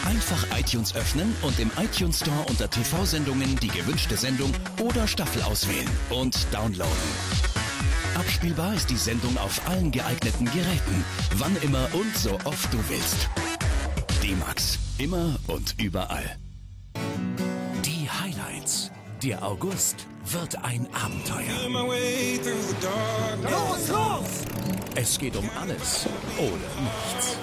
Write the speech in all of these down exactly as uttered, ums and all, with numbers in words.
Einfach iTunes öffnen und im iTunes Store unter T V-Sendungen die gewünschte Sendung oder Staffel auswählen und downloaden. Abspielbar ist die Sendung auf allen geeigneten Geräten, wann immer und so oft du willst. D-Max. Immer und überall. Die Highlights. Der August wird ein Abenteuer. Los, los! Es geht um alles oder nichts.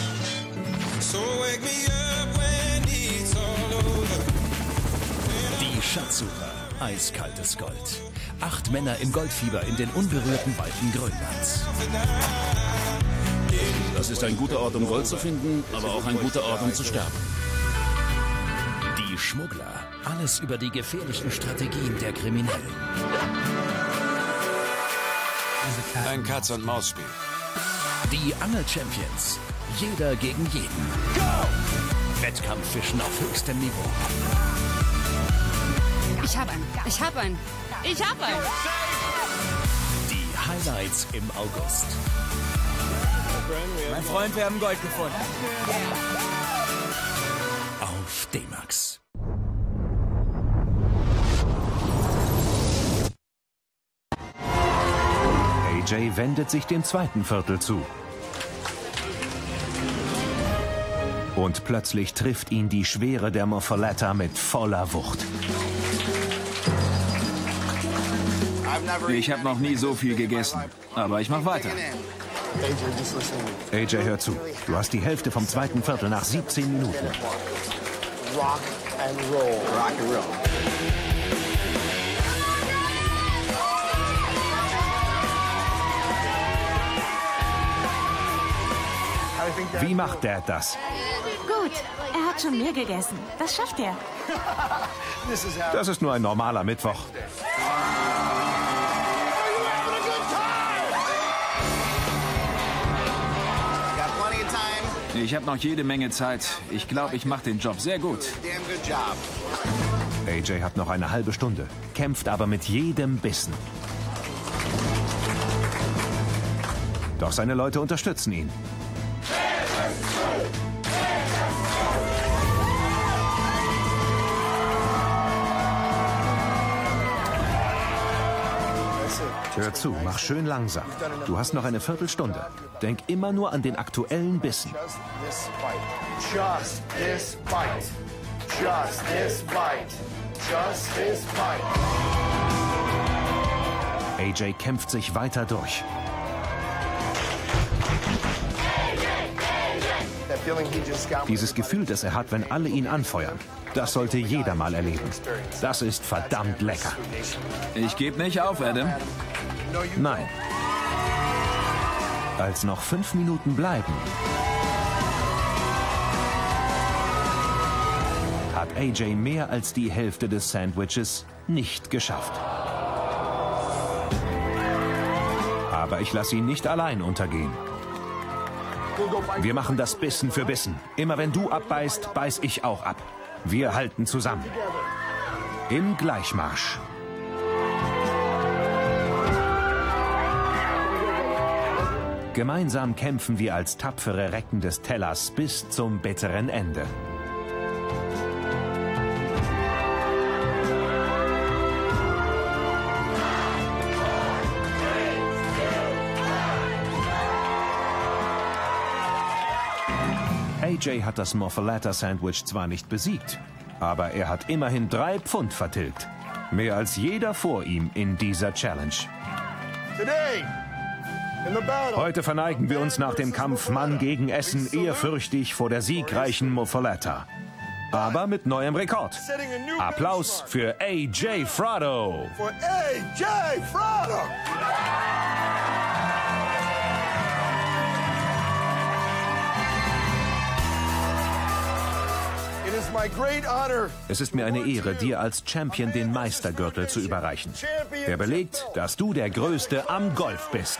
Die Schatzsucher. Eiskaltes Gold. Acht Männer im Goldfieber in den unberührten Weiten Grönlands. Das ist ein guter Ort, um Gold zu finden, aber auch ein guter Ort, um zu sterben. Die Schmuggler. Alles über die gefährlichen Strategien der Kriminellen. Ein Katz-und-Maus-Spiel. Die Angel-Champions. Jeder gegen jeden. Wettkampffischen auf höchstem Niveau. Ich hab einen. Ich hab einen. Ich hab einen. Die Highlights im August. Mein Freund, wir haben Gold gefunden. Auf D-Max. A J wendet sich dem zweiten Viertel zu. Und plötzlich trifft ihn die Schwere der Muffatata mit voller Wucht. Ich habe noch nie so viel gegessen, aber ich mache weiter. A J, hör zu. Du hast die Hälfte vom zweiten Viertel nach siebzehn Minuten. Rock and roll. Rock and roll. Wie macht Dad das? Gut, er hat schon mehr gegessen. Das schafft er. Das ist nur ein normaler Mittwoch. Ich habe noch jede Menge Zeit. Ich glaube, ich mache den Job sehr gut. A J hat noch eine halbe Stunde, kämpft aber mit jedem Bissen. Doch seine Leute unterstützen ihn. Hör zu, mach schön langsam. Du hast noch eine Viertelstunde. Denk immer nur an den aktuellen Bissen. Just this bite. Just this bite. Just this bite. A J kämpft sich weiter durch. Dieses Gefühl, das er hat, wenn alle ihn anfeuern, das sollte jeder mal erleben. Das ist verdammt lecker. Ich gebe nicht auf, Adam. Nein. Als noch fünf Minuten bleiben, hat A J mehr als die Hälfte des Sandwiches nicht geschafft. Aber ich lasse ihn nicht allein untergehen. Wir machen das Bissen für Bissen. Immer wenn du abbeißt, beiß ich auch ab. Wir halten zusammen. Im Gleichmarsch. Gemeinsam kämpfen wir als tapfere Recken des Tellers bis zum bitteren Ende. A J hat das Muffatata-Sandwich zwar nicht besiegt, aber er hat immerhin drei Pfund vertilgt. Mehr als jeder vor ihm in dieser Challenge. Heute verneigen wir uns nach dem Kampf Mann gegen Essen ehrfürchtig vor der siegreichen Muffatata. Aber mit neuem Rekord. Applaus für A J Fratto. A J Fratto. Es ist mir eine Ehre, dir als Champion den Meistergürtel zu überreichen. Der belegt, dass du der Größte am Golf bist.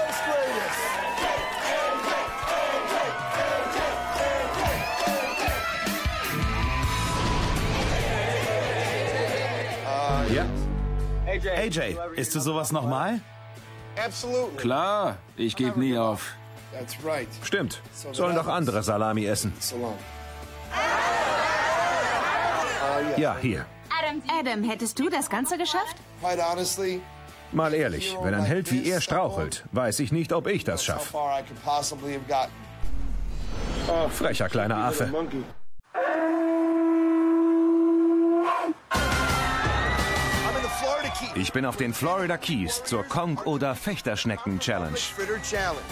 Ja. A J, isst du sowas nochmal? Klar, ich gebe nie auf. Stimmt. Sollen doch andere Salami essen. Ah! Ja, hier. Adam, hättest du das Ganze geschafft? Quite honestly, Mal ehrlich, wenn ein Held wie er strauchelt, weiß ich nicht, ob ich das how schaffe. far I could possibly have gotten. Frecher kleiner Affe. I'm in the Florida Keys. Ich bin auf den Florida Keys zur Konk- oder Fechterschnecken-Challenge. Fritter Challenge.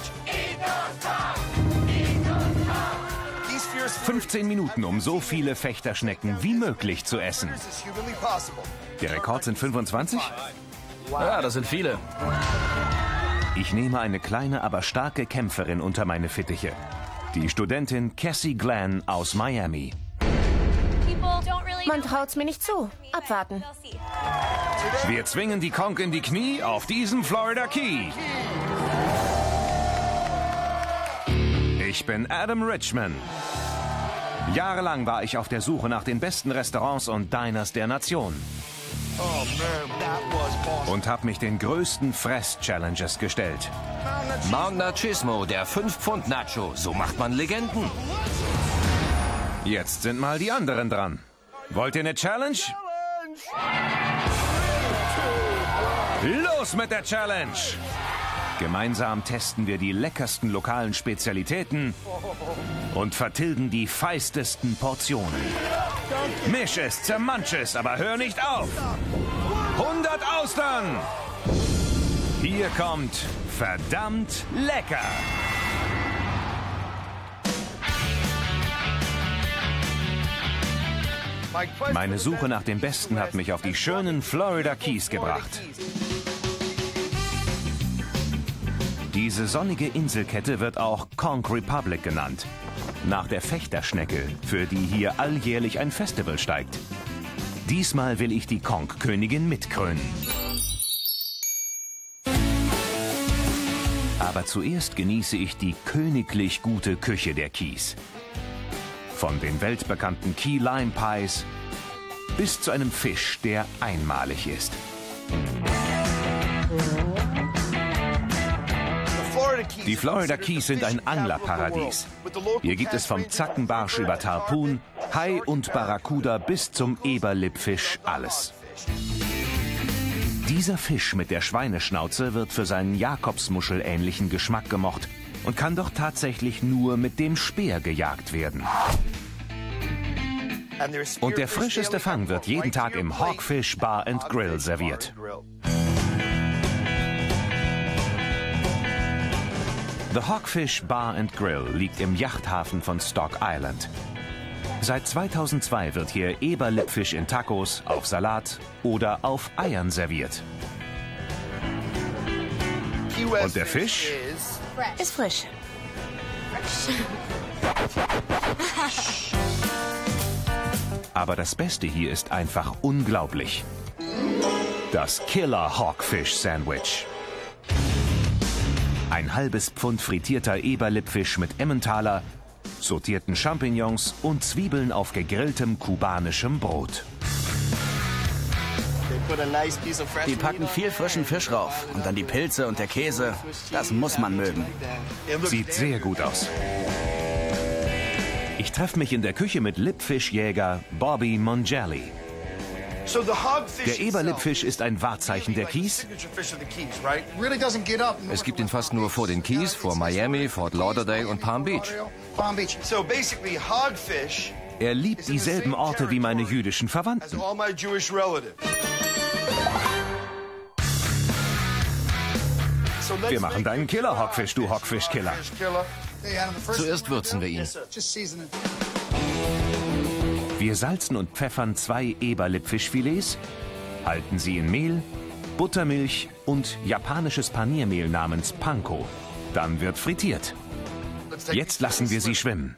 These fierce fünfzehn Minuten, um so viele Fechterschnecken wie möglich zu essen. fritters is humanly possible. Der Rekord sind fünfundzwanzig? Ja, das sind viele. Ich nehme eine kleine, aber starke Kämpferin unter meine Fittiche. Die Studentin Cassie Glenn aus Miami. Man traut's mir nicht zu. Abwarten. Wir zwingen die Konk in die Knie auf diesem Florida Key. Ich bin Adam Richman. Jahrelang war ich auf der Suche nach den besten Restaurants und Diners der Nation. Oh man, that was awesome. Und habe mich den größten Fress-Challenges gestellt. Mount Nachismo, der fünf Pfund Nacho. So macht man Legenden. Jetzt sind mal die anderen dran. Wollt ihr eine Challenge? Los mit der Challenge! Gemeinsam testen wir die leckersten lokalen Spezialitäten und vertilgen die feistesten Portionen. Misch es, zermansch es, aber hör nicht auf! hundert Austern! Hier kommt verdammt lecker! Meine Suche nach dem Besten hat mich auf die schönen Florida Keys gebracht. Diese sonnige Inselkette wird auch Konk Republic genannt. Nach der Fechterschnecke, für die hier alljährlich ein Festival steigt. Diesmal will ich die Konk-Königin mitkrönen. Aber zuerst genieße ich die königlich gute Küche der Keys. Von den weltbekannten Key Lime Pies bis zu einem Fisch, der einmalig ist. Die Florida Keys sind ein Anglerparadies. Hier gibt es vom Zackenbarsch über Tarpun, Hai und Barracuda bis zum Eberlippfisch alles. Dieser Fisch mit der Schweineschnauze wird für seinen Jakobsmuschel-ähnlichen Geschmack gemocht und kann doch tatsächlich nur mit dem Speer gejagt werden. Und der frischeste Fang wird jeden Tag im Hawkfish Bar and Grill serviert. The Hawkfish Bar and Grill liegt im Yachthafen von Stock Island. Seit zweitausendzwei wird hier Eberlippfisch in Tacos, auf Salat oder auf Eiern serviert. Und der Fisch? Ist frisch. Aber das Beste hier ist einfach unglaublich. Das Killer Hawkfish Sandwich. Ein halbes Pfund frittierter Eberlippfisch mit Emmentaler, sortierten Champignons und Zwiebeln auf gegrilltem kubanischem Brot. Die packen viel frischen Fisch rauf und dann die Pilze und der Käse. Das muss man mögen. Sieht sehr gut aus. Ich treffe mich in der Küche mit Lippfischjäger Bobby Mongelli. Der Eberlippfisch ist ein Wahrzeichen der Keys. Es gibt ihn fast nur vor den Keys, vor Miami, Fort Lauderdale und Palm Beach. Er liebt dieselben Orte wie meine jüdischen Verwandten. Wir machen deinen Killer Hawkfish, du Hawkfish-Killer. Zuerst würzen wir ihn. Wir salzen und pfeffern zwei Eberlippfischfilets, halten sie in Mehl, Buttermilch und japanisches Paniermehl namens Panko. Dann wird frittiert. Jetzt lassen wir sie schwimmen.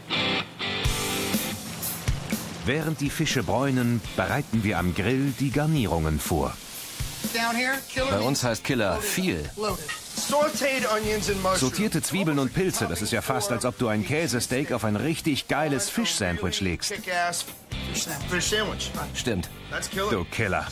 Während die Fische bräunen, bereiten wir am Grill die Garnierungen vor. Bei uns heißt Killer viel. Sortierte Zwiebeln und Pilze, das ist ja fast, als ob du ein Käsesteak auf ein richtig geiles Fischsandwich legst. Stimmt. Du Killer.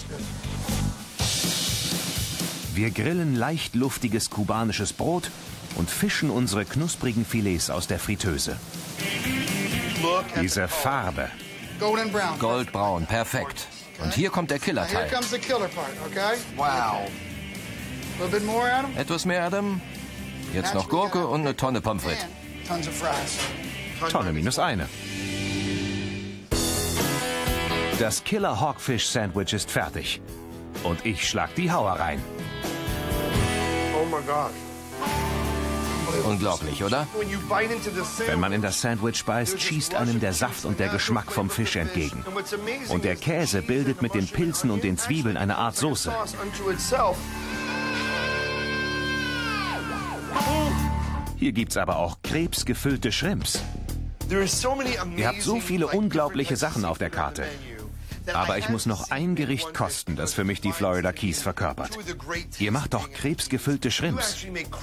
Wir grillen leicht luftiges kubanisches Brot und fischen unsere knusprigen Filets aus der Fritteuse. Diese Farbe. Goldbraun, perfekt. Und hier kommt der Killerteil. Wow. Etwas mehr, Adam? Jetzt noch Gurke und eine Tonne Pommes frites. Tonne minus eine. Das Killer Hogfish Sandwich ist fertig. Und ich schlag die Hauer rein. Oh my God. Unglaublich, oder? Wenn man in das Sandwich beißt, schießt einem der Saft und der Geschmack vom Fisch entgegen. Und der Käse bildet mit den Pilzen und den Zwiebeln eine Art Soße. Hier gibt's aber auch krebsgefüllte Shrimps. Ihr habt so viele unglaubliche Sachen auf der Karte. Aber ich muss noch ein Gericht kosten, das für mich die Florida Keys verkörpert. Ihr macht doch krebsgefüllte Shrimps.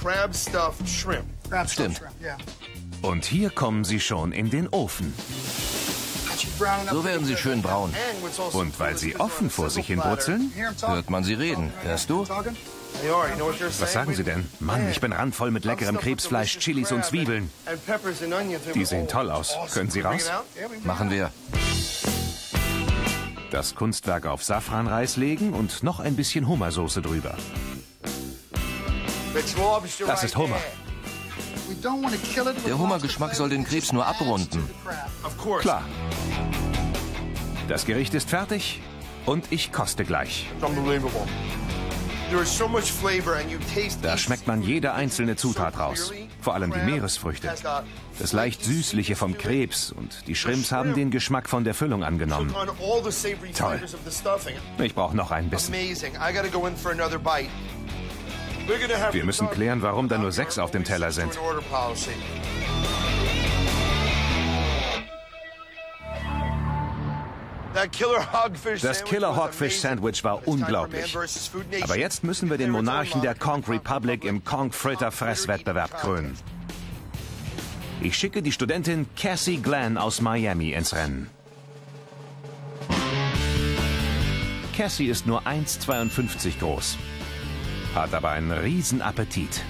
Stimmt. Und hier kommen sie schon in den Ofen. So werden sie schön braun. Und weil sie offen vor sich hin brutzeln, hört man sie reden. Hörst du? Was sagen Sie denn? Mann, ich bin randvoll mit leckerem Krebsfleisch, Chilis und Zwiebeln. Die sehen toll aus. Können Sie raus? Machen wir. Das Kunstwerk auf Safranreis legen und noch ein bisschen Hummersoße drüber. Das ist Hummer. Der Hummergeschmack soll den Krebs nur abrunden. Klar. Das Gericht ist fertig und ich koste gleich. Da schmeckt man jede einzelne Zutat raus. Vor allem die Meeresfrüchte. Das leicht Süßliche vom Krebs und die Shrimps haben den Geschmack von der Füllung angenommen. Toll. Ich brauche noch einen Bissen. Wir müssen klären, warum da nur sechs auf dem Teller sind. Das Killer Hogfish Sandwich war unglaublich. Aber jetzt müssen wir den Monarchen der Conch Republic im Conch Fritter Fresswettbewerb krönen. Ich schicke die Studentin Cassie Glenn aus Miami ins Rennen. Cassie ist nur eins Komma zweiundfünfzig groß, hat aber einen riesen Appetit.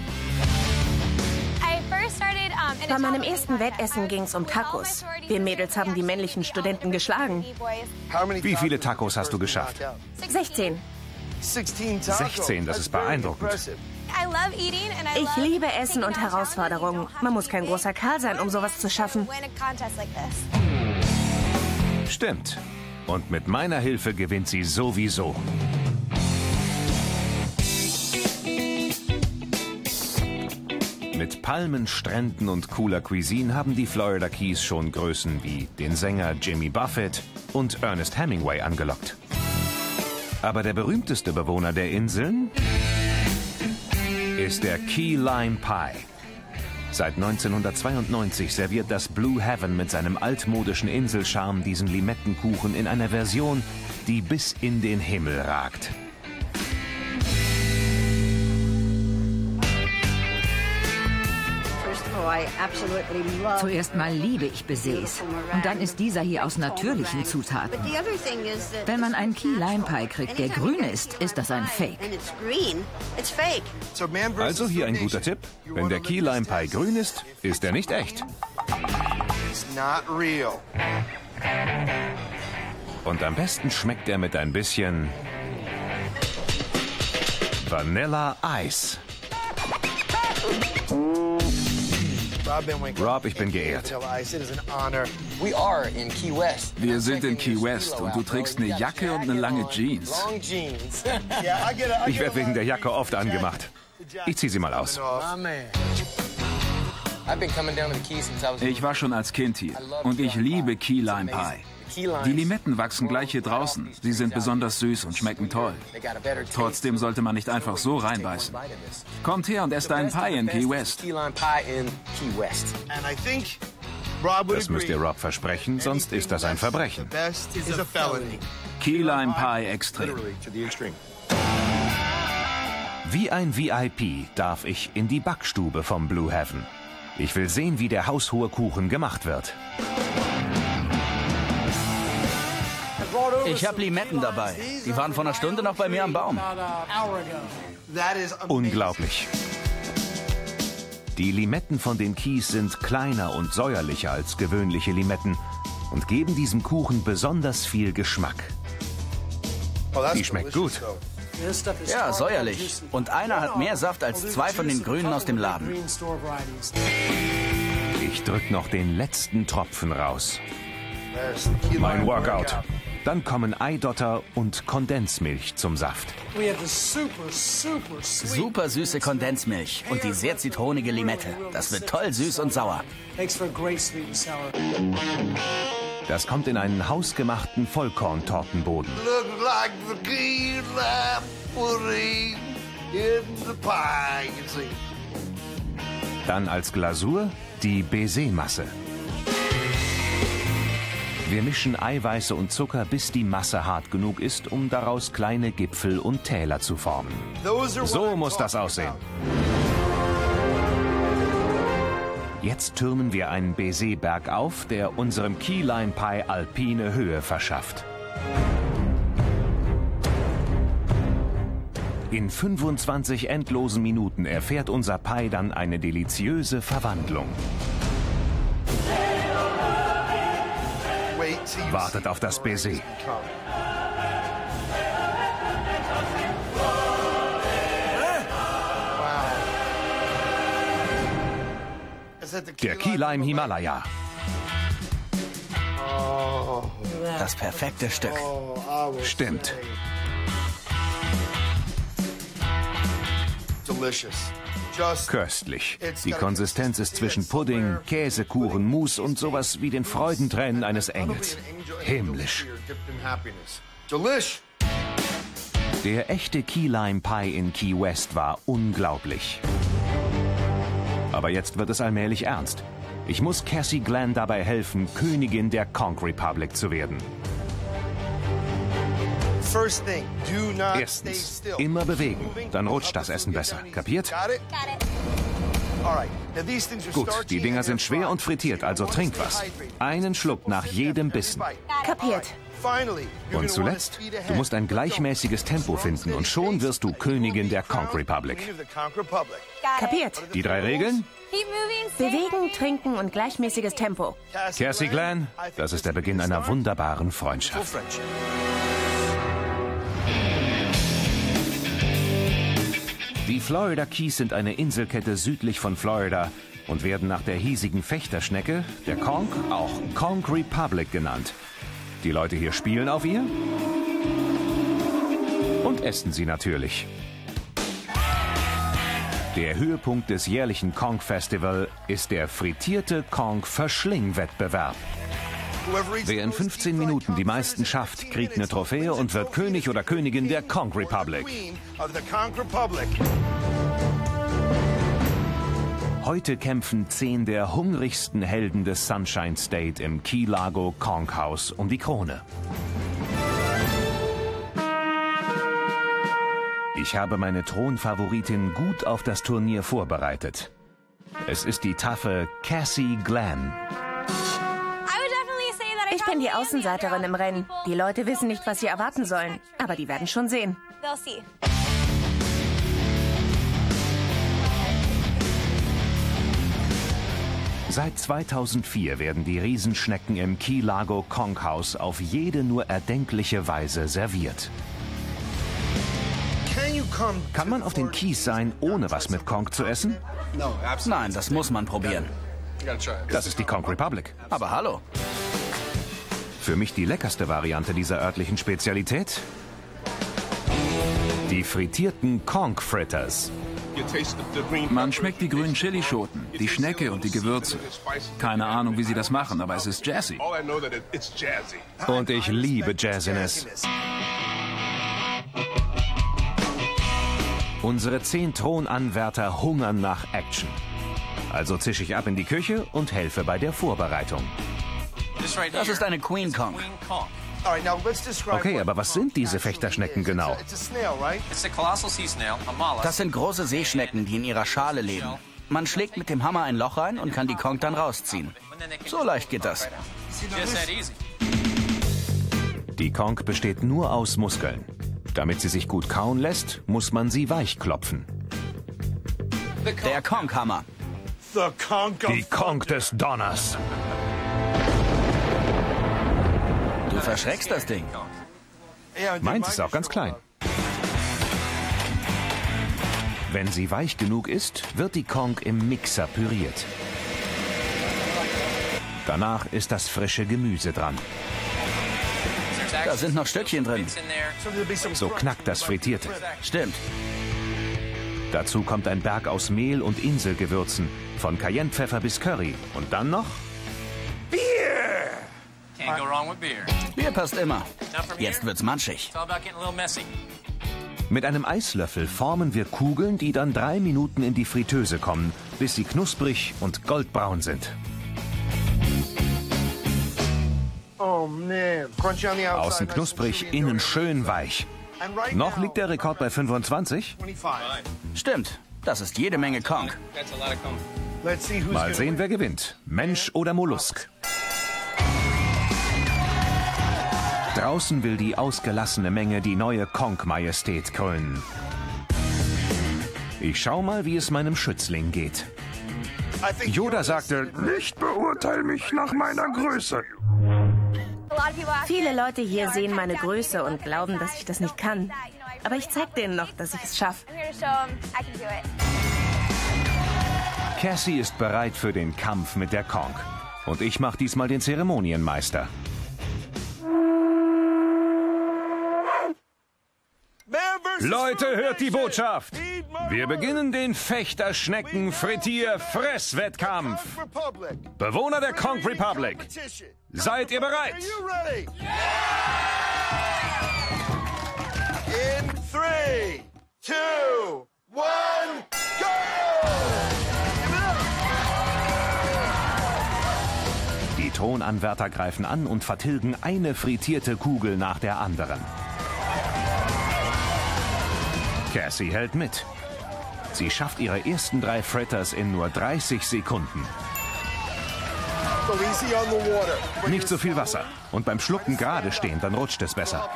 Bei meinem ersten Wettessen ging es um Tacos. Wir Mädels haben die männlichen Studenten geschlagen. Wie viele Tacos hast du geschafft? sechzehn. sechzehn, das ist beeindruckend. Ich liebe Essen und Herausforderungen. Man muss kein großer Kerl sein, um sowas zu schaffen. Stimmt. Und mit meiner Hilfe gewinnt sie sowieso. Mit Palmen, Stränden und cooler Cuisine haben die Florida Keys schon Größen wie den Sänger Jimmy Buffett und Ernest Hemingway angelockt. Aber der berühmteste Bewohner der Inseln ist der Key Lime Pie. Seit neunzehnhundertzweiundneunzig serviert das Blue Heaven mit seinem altmodischen Inselcharme diesen Limettenkuchen in einer Version, die bis in den Himmel ragt. Zuerst mal liebe ich Baises. Und dann ist dieser hier aus natürlichen Zutaten. Wenn man einen Key Lime Pie kriegt, der grün ist, ist das ein Fake. Also hier ein guter Tipp. Wenn der Key Lime Pie grün ist, ist er nicht echt. Und am besten schmeckt er mit ein bisschen Vanilla Ice. Rob, ich bin geehrt. Wir sind in Key West und du trägst eine Jacke und eine lange Jeans. Ich werde wegen der Jacke oft angemacht. Ich ziehe sie mal aus. Ich war schon als Kind hier und ich liebe Key Lime Pie. Die Limetten wachsen gleich hier draußen. Sie sind besonders süß und schmecken toll. Trotzdem sollte man nicht einfach so reinbeißen. Kommt her und esst einen Pie in Key West. Das müsst ihr Rob versprechen, sonst ist das ein Verbrechen. Key Lime Pie Extrem. Wie ein V I P darf ich in die Backstube vom Blue Heaven. Ich will sehen, wie der haushohe Kuchen gemacht wird. Ich habe Limetten dabei. Die waren vor einer Stunde noch bei mir am Baum. Unglaublich. Die Limetten von den Keys sind kleiner und säuerlicher als gewöhnliche Limetten. und geben diesem Kuchen besonders viel Geschmack. Die schmeckt gut. Ja, säuerlich. Und einer hat mehr Saft als zwei von den Grünen aus dem Laden. Ich drück noch den letzten Tropfen raus. Mein Workout. Dann kommen Eidotter und Kondensmilch zum Saft. Super süße Kondensmilch und die sehr zitronige Limette. Das wird toll süß und sauer. Das kommt in einen hausgemachten Vollkorntortenboden. Dann als Glasur die Baiser-Masse. Wir mischen Eiweiße und Zucker, bis die Masse hart genug ist, um daraus kleine Gipfel und Täler zu formen. So muss das aussehen. Jetzt türmen wir einen Baiser-Berg auf, der unserem Key Lime Pie alpine Höhe verschafft. In fünfundzwanzig endlosen Minuten erfährt unser Pie dann eine deliziöse Verwandlung. Wartet auf das Baiser. Der Key Lime Himalaya. Das perfekte Stück. Stimmt. Köstlich. Die Konsistenz ist zwischen Pudding, Käsekuchen, Mousse und sowas wie den Freudentränen eines Engels. Himmlisch. Der echte Key Lime Pie in Key West war unglaublich. Aber jetzt wird es allmählich ernst. Ich muss Cassie Glenn dabei helfen, Königin der Conch Republic zu werden. Erstens, immer bewegen, dann rutscht das Essen besser. Kapiert? Gut, die Dinger sind schwer und frittiert, also trink was. Einen Schluck nach jedem Bissen. Kapiert. Und zuletzt, du musst ein gleichmäßiges Tempo finden und schon wirst du Königin der Conch Republic. Kapiert. Die drei Regeln? Bewegen, trinken und gleichmäßiges Tempo. Cassie Glenn, das ist der Beginn einer wunderbaren Freundschaft. Die Florida Keys sind eine Inselkette südlich von Florida und werden nach der hiesigen Fechterschnecke, der Conch, auch Conch Republic genannt. Die Leute hier spielen auf ihr und essen sie natürlich. Der Höhepunkt des jährlichen Conch Festival ist der frittierte Conch Verschling-Wettbewerb. Wer in fünfzehn Minuten die meisten schafft, kriegt eine Trophäe und wird König oder Königin der Conch Republic. Heute kämpfen zehn der hungrigsten Helden des Sunshine State im Key Largo Conch House um die Krone. Ich habe meine Thronfavoritin gut auf das Turnier vorbereitet. Es ist die taffe Cassie Glenn. Ich bin die Außenseiterin im Rennen. Die Leute wissen nicht, was sie erwarten sollen. Aber die werden schon sehen. Seit zweitausendvier werden die Riesenschnecken im Key Largo Conch House auf jede nur erdenkliche Weise serviert. Kann man auf den Keys sein, ohne was mit Conch zu essen? Nein, das muss man probieren. Das ist die Conch Republic. Aber hallo. Für mich die leckerste Variante dieser örtlichen Spezialität? Die frittierten Conch Fritters. Man schmeckt die grünen Chilischoten, die Schnecke und die Gewürze. Keine Ahnung, wie sie das machen, aber es ist jazzy. Und ich liebe Jazziness. Unsere zehn Thronanwärter hungern nach Action. Also zische ich ab in die Küche und helfe bei der Vorbereitung. Das ist eine Queen Conch. Okay, aber was sind diese Fechterschnecken genau? Das sind große Seeschnecken, die in ihrer Schale leben. Man schlägt mit dem Hammer ein Loch rein und kann die Conch dann rausziehen. So leicht geht das. Die Conch besteht nur aus Muskeln. Damit sie sich gut kauen lässt, muss man sie weich klopfen. Der Conch-Hammer. Die Conch des Donners. verschreckst das Ding. Meins ist auch ganz klein. Wenn sie weich genug ist, wird die Kong im Mixer püriert. Danach ist das frische Gemüse dran. Da sind noch Stückchen drin. So knackt das Frittierte. Stimmt. Dazu kommt ein Berg aus Mehl und Inselgewürzen, von Cayennepfeffer bis Curry. Und dann noch Bier! Bier passt immer. Jetzt wird's matschig. Mit einem Eislöffel formen wir Kugeln, die dann drei Minuten in die Fritteuse kommen, bis sie knusprig und goldbraun sind. Außen knusprig, innen schön weich. Noch liegt der Rekord bei fünfundzwanzig. Stimmt, das ist jede Menge Kong. Mal sehen, wer gewinnt. Mensch oder Mollusk. Draußen will die ausgelassene Menge die neue Kong-Majestät krönen. Ich schau mal, wie es meinem Schützling geht. Yoda sagte, nicht beurteil mich nach meiner Größe. Viele Leute hier sehen meine Größe und glauben, dass ich das nicht kann. Aber ich zeig denen noch, dass ich es schaffe. Cassie ist bereit für den Kampf mit der Kong. Und ich mache diesmal den Zeremonienmeister. Leute, hört die Botschaft! Wir beginnen den Fechter-Schnecken-Frittier-Fress-Wettkampf. Bewohner der Kong Republic, seid ihr bereit? In three, two, one, go! Die Thronanwärter greifen an und vertilgen eine frittierte Kugel nach der anderen. Cassie hält mit. Sie schafft ihre ersten drei Fritters in nur dreißig Sekunden. Nicht so viel Wasser. Und beim Schlucken gerade stehen, dann rutscht es besser.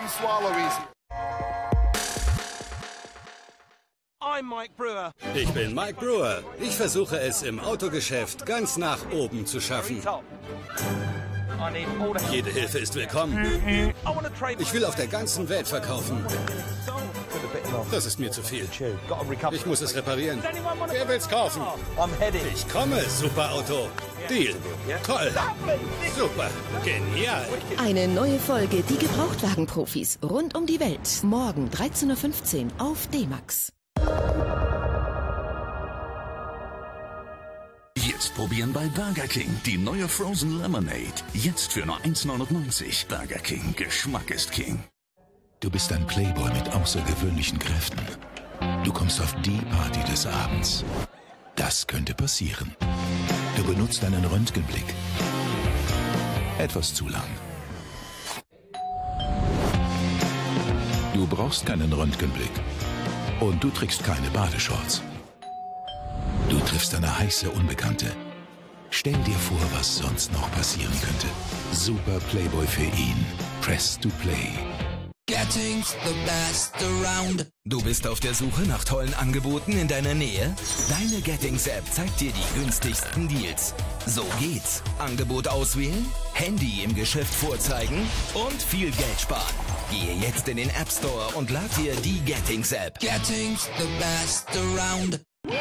Ich bin Mike Brewer. Ich versuche es im Autogeschäft ganz nach oben zu schaffen. Jede Hilfe ist willkommen. Ich will auf der ganzen Welt verkaufen. Das ist mir zu viel. Ich muss es reparieren. Wer will's kaufen? Ich komme, super Auto. Deal. Toll. Super. Genial. Eine neue Folge Die Gebrauchtwagen-Profis rund um die Welt. Morgen dreizehn Uhr fünfzehn auf D-Max. Jetzt probieren bei Burger King die neue Frozen Lemonade. Jetzt für nur eins neunundneunzig. Burger King. Geschmack ist King. Du bist ein Playboy mit außergewöhnlichen Kräften. Du kommst auf die Party des Abends. Das könnte passieren. Du benutzt einen Röntgenblick. Etwas zu lang. Du brauchst keinen Röntgenblick. Und du trägst keine Badeshorts. Du triffst eine heiße Unbekannte. Stell dir vor, was sonst noch passieren könnte. Super Playboy für ihn. Press to play. Getting's the best around. Du bist auf der Suche nach tollen Angeboten in deiner Nähe? Deine Gettings-App zeigt dir die günstigsten Deals. So geht's. Angebot auswählen, Handy im Geschäft vorzeigen und viel Geld sparen. Gehe jetzt in den App Store und lad dir die Gettings-App. Getting's the best around.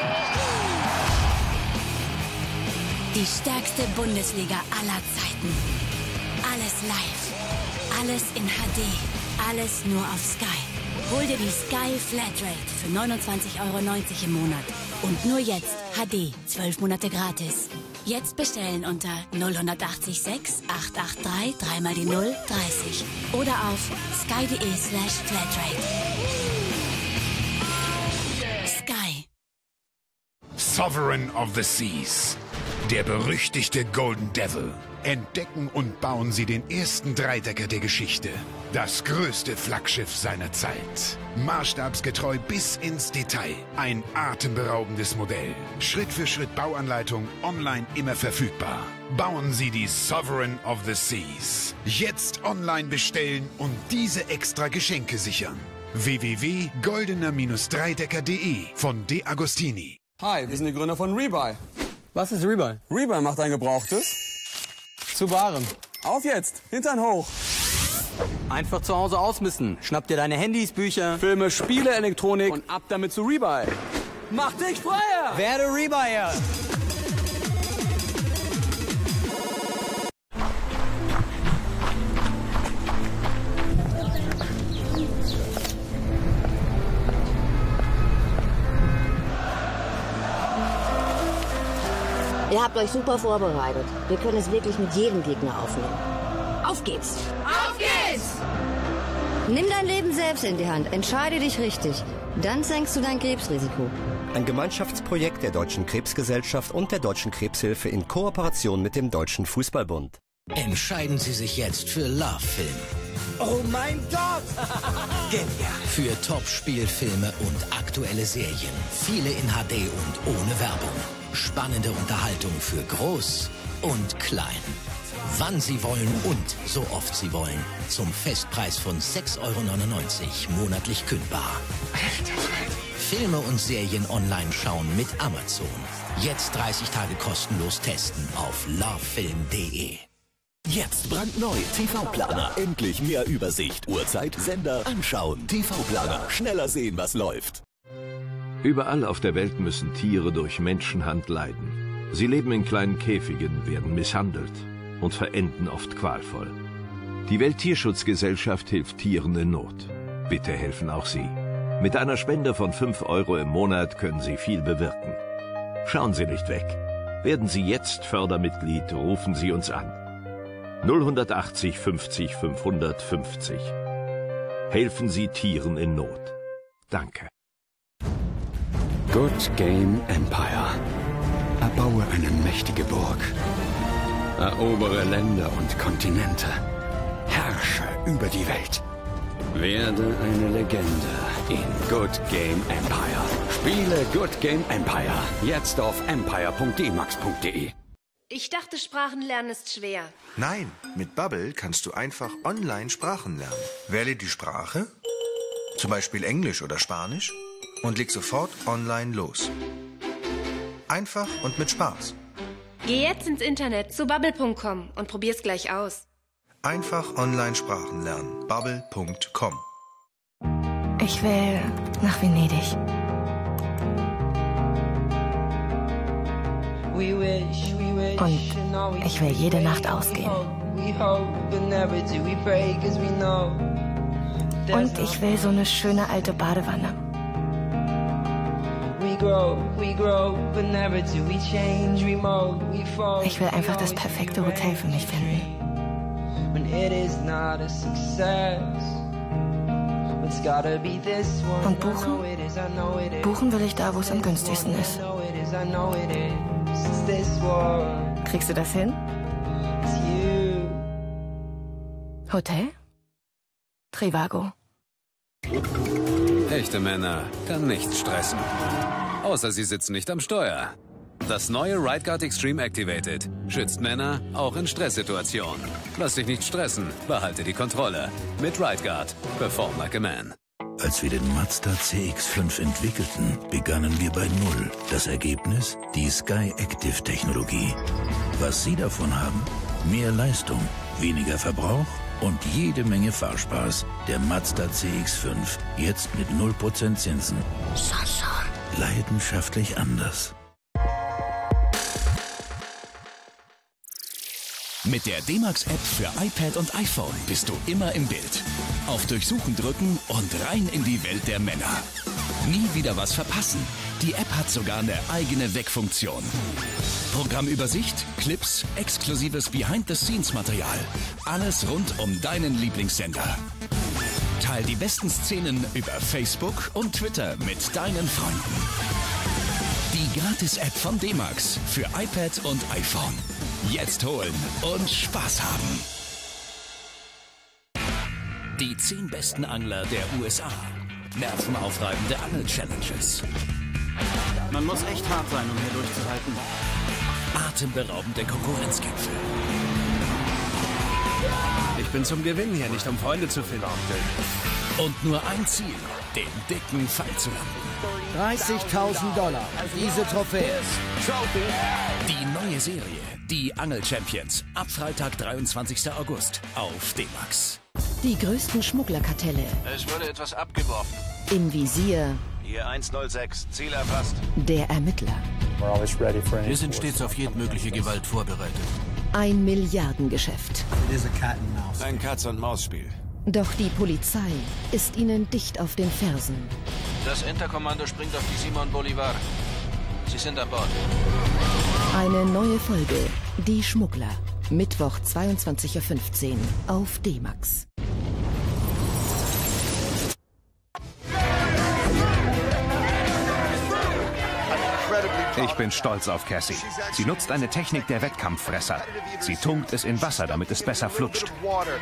Die stärkste Bundesliga aller Zeiten. Alles live. Alles in H D. Alles nur auf Sky. Hol dir die Sky Flatrate für neunundzwanzig Euro neunzig im Monat. Und nur jetzt H D. zwölf Monate gratis. Jetzt bestellen unter null acht sechs acht acht drei drei mal die null dreißig. Oder auf sky.de slash Flatrate. Sky. Sovereign of the Seas. Der berüchtigte Golden Devil. Entdecken und bauen Sie den ersten Dreidecker der Geschichte. Das größte Flaggschiff seiner Zeit. Maßstabsgetreu bis ins Detail. Ein atemberaubendes Modell. Schritt für Schritt Bauanleitung, online immer verfügbar. Bauen Sie die Sovereign of the Seas. Jetzt online bestellen und diese extra Geschenke sichern. w w w punkt goldener dreidecker punkt de von De Agostini. Hi, wir sind die Gründer von Rebuy. Was ist Rebuy? Rebuy macht ein Gebrauchtes zu Waren. Auf jetzt, Hintern hoch. Einfach zu Hause ausmisten. Schnapp dir deine Handys, Bücher, Filme, Spiele, Elektronik und ab damit zu Rebuy. Mach dich freier! Werde Rebuyer! Ihr habt euch super vorbereitet. Wir können es wirklich mit jedem Gegner aufnehmen. Auf geht's! Auf geht's! Nimm dein Leben selbst in die Hand. Entscheide dich richtig. Dann senkst du dein Krebsrisiko. Ein Gemeinschaftsprojekt der Deutschen Krebsgesellschaft und der Deutschen Krebshilfe in Kooperation mit dem Deutschen Fußballbund. Entscheiden Sie sich jetzt für Love Film. Oh mein Gott! Genial. Für Top-Spielfilme und aktuelle Serien. Viele in H D und ohne Werbung. Spannende Unterhaltung für Groß und Klein. Wann Sie wollen und so oft Sie wollen. Zum Festpreis von sechs Euro neunundneunzig, monatlich kündbar. Filme und Serien online schauen mit Amazon. Jetzt dreißig Tage kostenlos testen auf lovefilm punkt de. Jetzt brandneu. T V-Planer. Endlich mehr Übersicht. Uhrzeit, Sender, anschauen. T V-Planer. Schneller sehen, was läuft. Überall auf der Welt müssen Tiere durch Menschenhand leiden. Sie leben in kleinen Käfigen, werden misshandelt und verenden oft qualvoll. Die Welttierschutzgesellschaft hilft Tieren in Not. Bitte helfen auch Sie. Mit einer Spende von fünf Euro im Monat können Sie viel bewirken. Schauen Sie nicht weg. Werden Sie jetzt Fördermitglied, rufen Sie uns an. null achtzig fünfzig fünfhundertfünfzig. Helfen Sie Tieren in Not. Danke. Good Game Empire. Erbaue eine mächtige Burg. Erobere Länder und Kontinente. Herrsche über die Welt. Werde eine Legende in Good Game Empire. Spiele Good Game Empire. Jetzt auf empire punkt d max punkt de. Ich dachte, Sprachenlernen ist schwer. Nein, mit Babbel kannst du einfach online Sprachen lernen. Wähle die Sprache, zum Beispiel Englisch oder Spanisch, und leg sofort online los. Einfach und mit Spaß. Geh jetzt ins Internet zu babbel punkt com und probier's gleich aus. Einfach online Sprachen lernen. babbel punkt com. Ich will nach Venedig. Und ich will jede Nacht ausgehen. Und ich will so eine schöne alte Badewanne. Ich will einfach das perfekte Hotel für mich finden. Und buchen? Buchen will ich da, wo es am günstigsten ist. Kriegst du das hin? Hotel? Trivago. Echte Männer kann nichts stressen. Außer sie sitzen nicht am Steuer. Das neue RideGuard Extreme Activated schützt Männer auch in Stresssituationen. Lass dich nicht stressen, behalte die Kontrolle. Mit RideGuard, perform like a man. Als wir den Mazda C X fünf entwickelten, begannen wir bei Null. Das Ergebnis? Die Sky Active Technologie. Was Sie davon haben? Mehr Leistung, weniger Verbrauch und jede Menge Fahrspaß. Der Mazda C X fünf, jetzt mit null Prozent Zinsen. Leidenschaftlich anders. Mit der D-Max-App für iPad und iPhone bist du immer im Bild. Auf Durchsuchen drücken und rein in die Welt der Männer. Nie wieder was verpassen. Die App hat sogar eine eigene Wegfunktion. Programmübersicht, Clips, exklusives Behind-the-Scenes-Material. Alles rund um deinen Lieblingssender. Teil die besten Szenen über Facebook und Twitter mit deinen Freunden. Die Gratis-App von D-Max für iPad und iPhone. Jetzt holen und Spaß haben. Die zehn besten Angler der U S A. Nervenaufreibende Angel-Challenges. Man muss echt hart sein, um hier durchzuhalten. Atemberaubende Konkurrenzkämpfe. Ich bin zum Gewinnen hier, nicht um Freunde zu finden. Und nur ein Ziel, den dicken Fall zu landen. dreißigtausend Dollar, diese Trophäe. Die neue Serie, die Angel Champions, ab Freitag, dreiundzwanzigster August auf D-Max. Die größten Schmugglerkartelle. Es wurde etwas abgeworfen. Im Visier. Hier eins null sechs, Ziel erfasst. Der Ermittler. Wir sind stets auf jedmögliche Gewalt vorbereitet. Ein Milliardengeschäft. Ein Katz-und-Maus-Spiel. Doch die Polizei ist ihnen dicht auf den Fersen. Das Interkommando springt auf die Simon Bolivar. Sie sind an Bord. Eine neue Folge. Die Schmuggler. Mittwoch zweiundzwanzig Uhr fünfzehn auf D-Max. Ich bin stolz auf Cassie. Sie nutzt eine Technik der Wettkampffresser. Sie tunkt es in Wasser, damit es besser flutscht.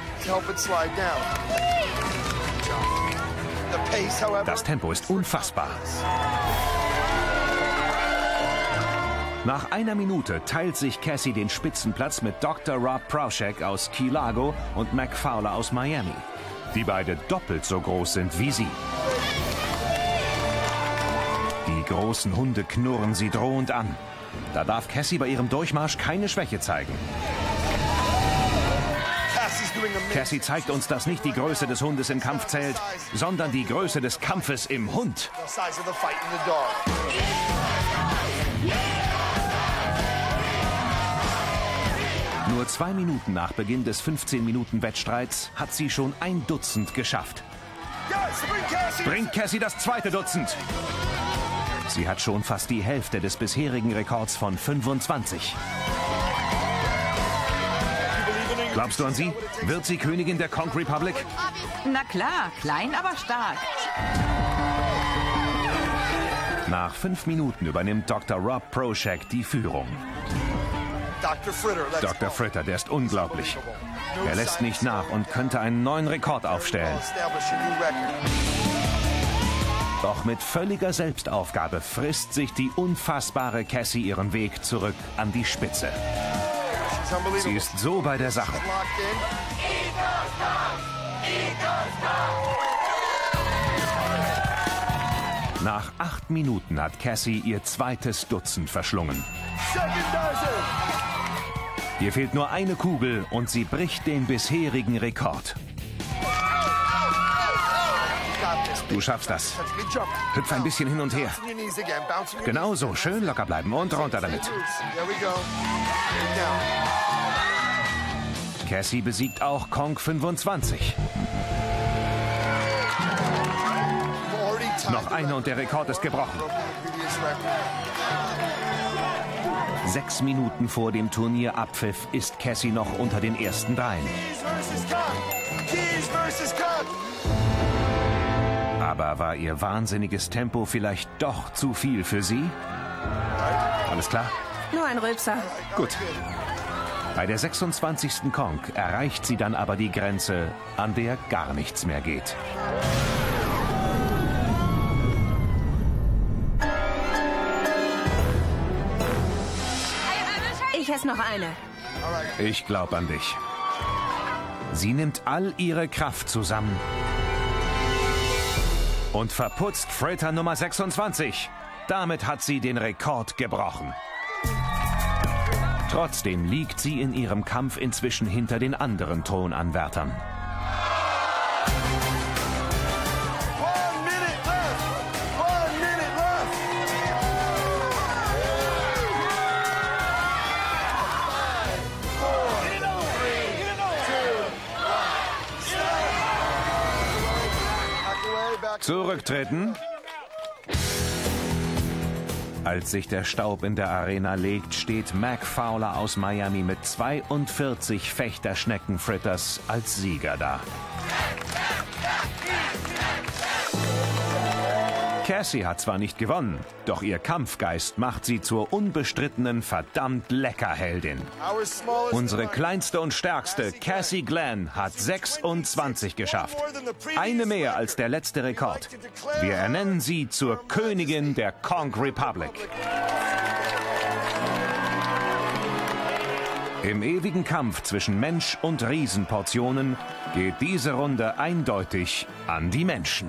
Das Tempo ist unfassbar. Nach einer Minute teilt sich Cassie den Spitzenplatz mit Doktor Rob Prauschek aus Key Largo und Mac Fowler aus Miami, die beide doppelt so groß sind wie sie. Die großen Hunde knurren sie drohend an. Da darf Cassie bei ihrem Durchmarsch keine Schwäche zeigen. Cassie zeigt uns, dass nicht die Größe des Hundes im Kampf zählt, sondern die Größe des Kampfes im Hund. Nur zwei Minuten nach Beginn des fünfzehn-Minuten-Wettstreits hat sie schon ein Dutzend geschafft. Bringt Cassie das zweite Dutzend. Sie hat schon fast die Hälfte des bisherigen Rekords von fünfundzwanzig. Glaubst du an sie? Wird sie Königin der Conch Republic? Na klar, klein, aber stark. Nach fünf Minuten übernimmt Doktor Rob Prauschek die Führung. Doktor Fritter, der ist unglaublich. Er lässt nicht nach und könnte einen neuen Rekord aufstellen. Doch mit völliger Selbstaufgabe frisst sich die unfassbare Cassie ihren Weg zurück an die Spitze. Sie ist so bei der Sache. Nach acht Minuten hat Cassie ihr zweites Dutzend verschlungen. Ihr fehlt nur eine Kugel und sie bricht den bisherigen Rekord. Du schaffst das. Hüpf ein bisschen hin und her. Genau so, schön locker bleiben und runter damit. Cassie besiegt auch Conch fünfundzwanzig. Noch eine und der Rekord ist gebrochen. Sechs Minuten vor dem Turnierabpfiff ist Cassie noch unter den ersten dreien. Aber war ihr wahnsinniges Tempo vielleicht doch zu viel für sie? Alles klar? Nur ein Rülpser. Gut. Bei der sechsundzwanzigsten Conch erreicht sie dann aber die Grenze, an der gar nichts mehr geht. Ich esse noch eine. Ich glaube an dich. Sie nimmt all ihre Kraft zusammen und verputzt Fritter Nummer sechsundzwanzig. Damit hat sie den Rekord gebrochen. Trotzdem liegt sie in ihrem Kampf inzwischen hinter den anderen Thronanwärtern. Zurücktreten. Als sich der Staub in der Arena legt, steht Mac Fowler aus Miami mit zweiundvierzig Fechterschnecken-Fritters als Sieger da. Cassie hat zwar nicht gewonnen, doch ihr Kampfgeist macht sie zur unbestrittenen verdammt lecker Heldin. Unsere kleinste und stärkste, Cassie Glenn, hat sechsundzwanzig geschafft. Eine mehr als der letzte Rekord. Wir ernennen sie zur Königin der Conch Republic. Im ewigen Kampf zwischen Mensch und Riesenportionen geht diese Runde eindeutig an die Menschen.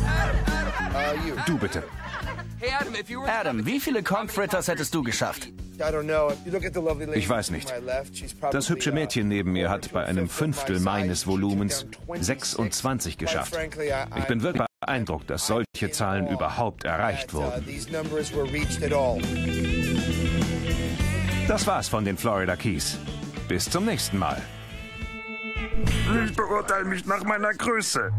Du bitte. Adam, wie viele Conch Fritters hättest du geschafft? Ich weiß nicht. Das hübsche Mädchen neben mir hat bei einem Fünftel meines Volumens sechsundzwanzig geschafft. Ich bin wirklich beeindruckt, dass solche Zahlen überhaupt erreicht wurden. Das war's von den Florida Keys. Bis zum nächsten Mal. Ich beurteile mich nach meiner Größe.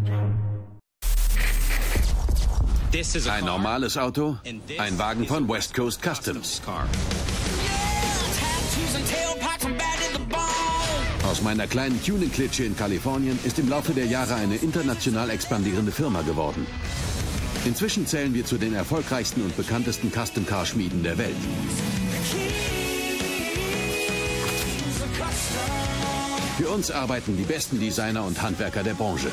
Ein normales Auto, ein Wagen von West Coast Customs. Aus meiner kleinen Tuning-Klitsche in Kalifornien ist im Laufe der Jahre eine international expandierende Firma geworden. Inzwischen zählen wir zu den erfolgreichsten und bekanntesten Custom-Car-Schmieden der Welt. Für uns arbeiten die besten Designer und Handwerker der Branche.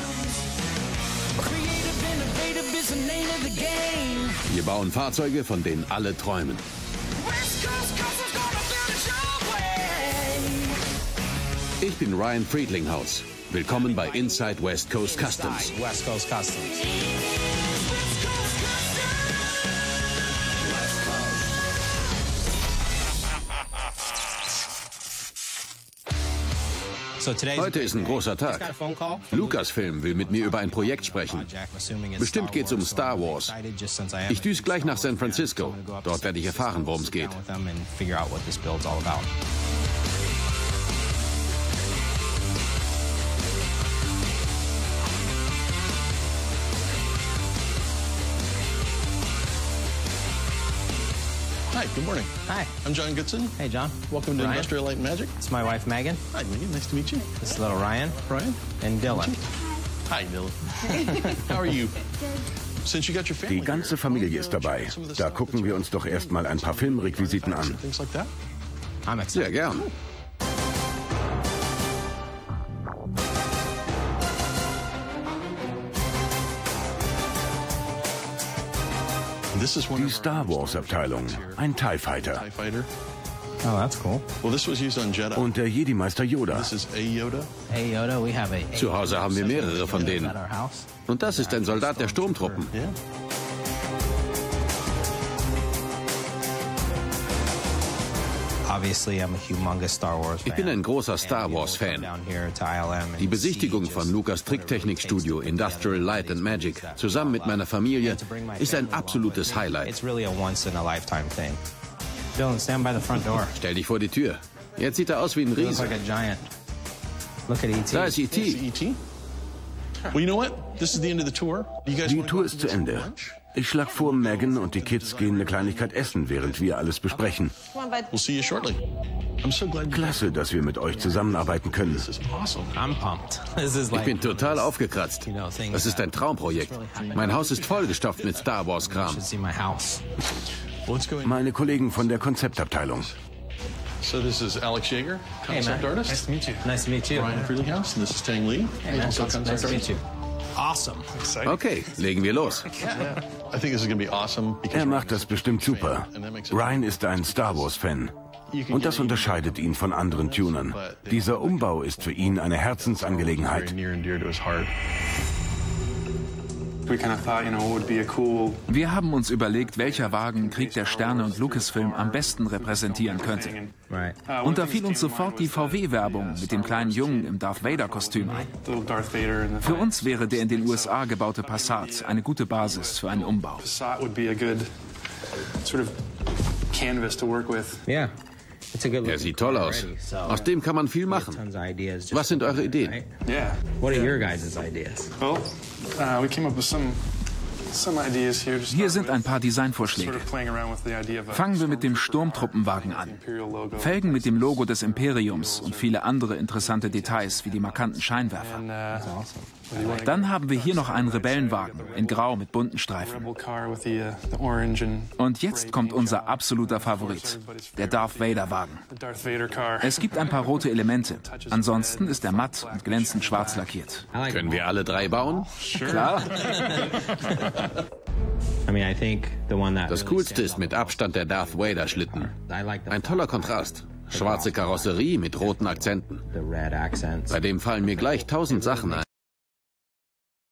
Wir bauen Fahrzeuge, von denen alle träumen. Ich bin Ryan Friedlinghaus. Willkommen bei Inside West Coast Customs. West Coast Customs. Heute ist ein großer Tag. Lucasfilm will mit mir über ein Projekt sprechen. Bestimmt geht es um Star Wars. Ich düse gleich nach San Francisco. Dort werde ich erfahren, worum es geht. Hi, good morning. Hi. I'm John Goodson. Hey, John. Welcome to Ryan. Industrial Light and Magic. It's my wife, Megan. Hi, Megan. Nice to meet you. This is little Ryan. Ryan. And Dylan. Hi, Dylan. How are you? Since you got your family Die ganze Familie ist dabei. Da gucken wir uns doch erstmal ein paar Filmrequisiten an. Sehr gern. Die Star Wars Abteilung. Ein TIE Fighter. Oh, that's cool. Well, this was used on Jedi. Und der Jedi-Meister Yoda. This is a Yoda. A Yoda, we have a. Zu Hause haben wir mehrere von denen. Und das ist ein Soldat der Sturmtruppen. Yeah. Ich bin ein großer Star Wars-Fan. Die Besichtigung von Lucas Tricktechnikstudio Industrial Light and Magic zusammen mit meiner Familie ist ein absolutes Highlight. Stell dich vor die Tür. Jetzt sieht er aus wie ein Riese. Da ist E T Die Tour ist zu Ende. Ich schlage vor, Megan und die Kids gehen eine Kleinigkeit essen, während wir alles besprechen. Klasse, dass wir mit euch zusammenarbeiten können. Ich bin total aufgekratzt. Das ist ein Traumprojekt. Mein Haus ist vollgestopft mit Star Wars-Kram. Meine Kollegen von der Konzeptabteilung. So this is Alex Yeager, concept hey, artist. Nice to meet you. Nice to meet you. Ryan Friedlinghaus, and this is Tang Lee. Hey, also nice, concept nice to meet artist. you. Awesome. Okay, legen wir los. Yeah. I think this is going to be awesome. Er macht das bestimmt super. Ryan ist ein Star Wars-Fan. Und das unterscheidet ihn von anderen Tunern. Dieser Umbau ist für ihn eine Herzensangelegenheit. Wir haben uns überlegt, welcher Wagen Krieg der Sterne und Lucasfilm am besten repräsentieren könnte. Und da fiel uns sofort die V W-Werbung mit dem kleinen Jungen im Darth Vader-Kostüm ein. Für uns wäre der in den U S A gebaute Passat eine gute Basis für einen Umbau. Ja. Er sieht toll aus. Aus dem kann man viel machen. Was sind eure Ideen? What are your guys' ideas? Hier sind ein paar Designvorschläge. Fangen wir mit dem Sturmtruppenwagen an. Felgen mit dem Logo des Imperiums und viele andere interessante Details wie die markanten Scheinwerfer. Dann haben wir hier noch einen Rebellenwagen in Grau mit bunten Streifen. Und jetzt kommt unser absoluter Favorit, der Darth Vader-Wagen. Es gibt ein paar rote Elemente. Ansonsten ist er matt und glänzend schwarz lackiert. Können wir alle drei bauen? Klar. Das Coolste ist mit Abstand der Darth Vader-Schlitten. Ein toller Kontrast. Schwarze Karosserie mit roten Akzenten. Bei dem fallen mir gleich tausend Sachen ein.